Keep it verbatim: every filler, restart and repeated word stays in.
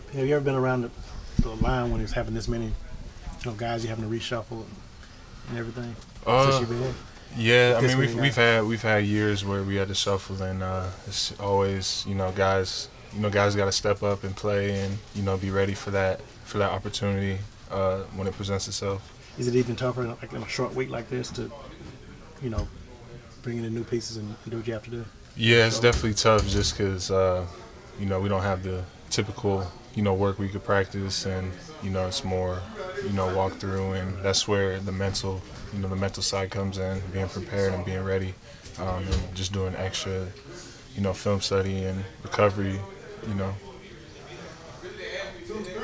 Have you ever been around the, the line when it's having this many, you know, guys you having to reshuffle and everything since Uh, you've been here? yeah, I This mean many we've we've guys. had we've had years where we had to shuffle, and uh, it's always you know guys you know guys got to step up and play, and you know be ready for that for that opportunity uh, when it presents itself. Is it even tougher, like in a short week like this, to, you know, bring in the new pieces and do what you have to do for the Yeah, it's show? definitely tough just because uh, you know we don't have the typical you know work week of practice, and you know it's more you know walk through, and that's where the mental you know the mental side comes in, being prepared and being ready, um, and just doing extra you know film study and recovery, you know.